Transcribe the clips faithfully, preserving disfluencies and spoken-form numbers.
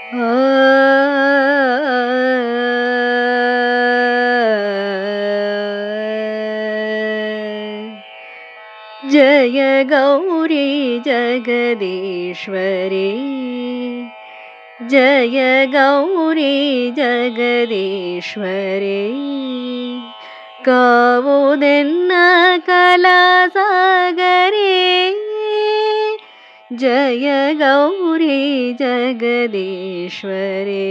ಆ जय गौरी जगदीश्वरी जय गौरी जगदीश्वरी कावुदेन्न कलासागरी जय गौरी जगदीश्वरी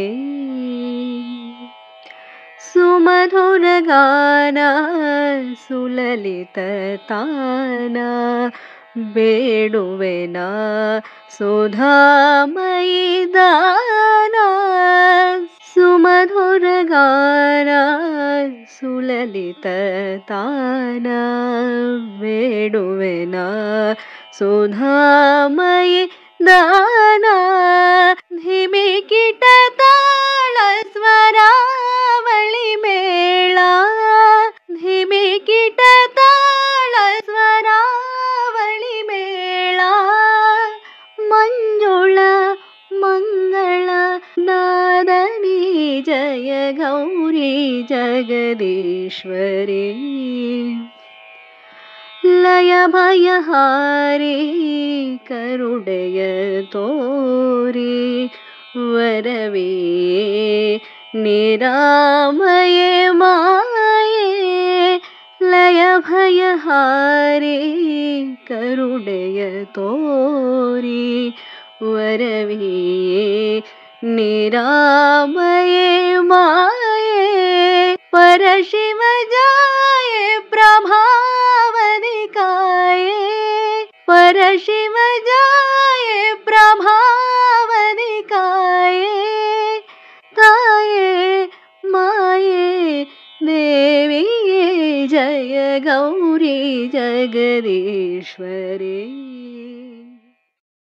सुमधुर गाना सुललित ताना बेडुवेना सुधामयी दाना सुमधुर गाना सुललित ताना बेडुवेना सुधामयी दाना धिमिकिट ताಳ स्वरावळि मेಳ धिमिकिट ताळ स्वरावळि मेಳ मंजुಳ मंगळ नादनी जय गौरी जगदीश्वरी लय भयहारी करुणय तोरी वरवे निरामये माये लय भयहारी करुणय तोरी वरवे निरामये माये परशिव जाये प्रभावनिकाये परशिव जाये प्रभावनिकाये ताये माये देविये जय गौरी जगदीश्वरी।